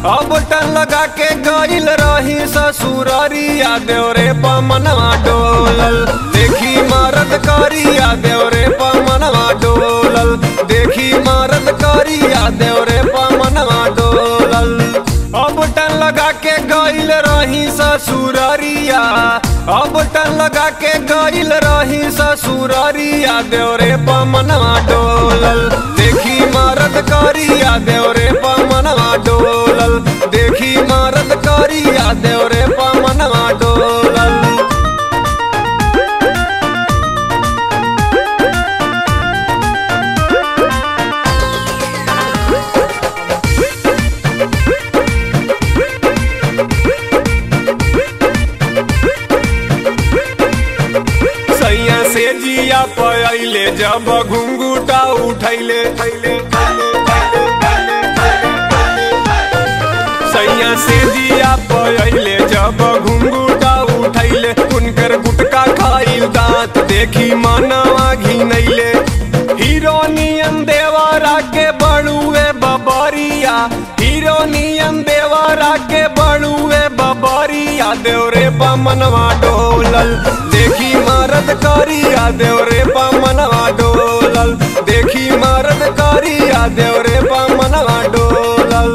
अब टन लगा के गइल रही ससुररिया देवरे पमनवा डोलल देखी मरद करिया देवरे पमनवा डोलल देखी मरद करिया देवरे पमनवा डोलल। अब टन लगा के गइल रही ससुररिया अब टन लगा के गइल रही ससुररिया देवरे पमनवा डोलल देखी मरद करिया देवरे पमनवा डोलल देखी मरद करिया देवरे पमनवा डोलल। सैया से जिया पहिले जब घुंघूटा उठैले सैया से जिया पहिले जब घुंघूटा उठैले उनकर गुटका खाइल दांत देखी मनवा घिनैले हीरोनियन देवरा के बड़ुए बबरिया हीरोनियन देवरा के बड़ुए बबरिया देवरे पमनवा डोलल देखी मरद करिया देवरे पमनवा डोलल देखी मरद करिया देवरे पमनवा डोलल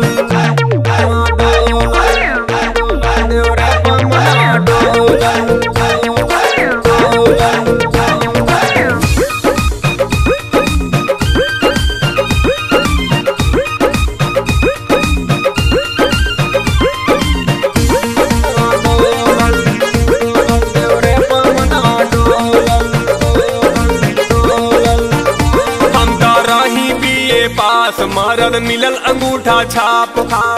देवरे पमनवा डोलल। पास मरद मिलल अंगूठा छाप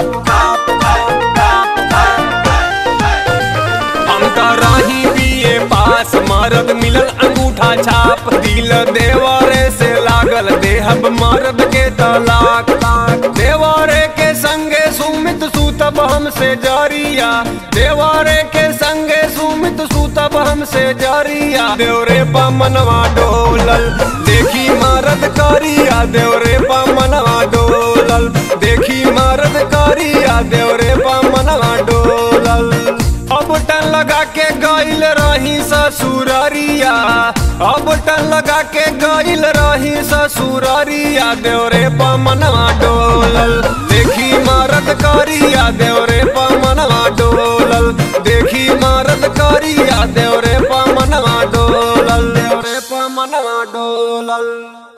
हम रही बीए पास मरद मिलल अंगूठा छाप दिल देवरे से लागल देहब मरद के तलाक देवरे के संगे सुमित सूतब हमसे जरिया देवरे के संगे सुमित सूतब हमसे जरिया देवरे पमनवा डोलल देखी मरद करिया देवरे पमनवा डोलल देखी मरद करिया देवरे पमनवा डोलल। अब टन लगा के गइल रही ससुररिया अब टन लगा के गइल रही ससुररिया देवरे पमनवा डोलल देखी मरद करिया देवरे पमनवा डोलल देखी मरद करिया देवरे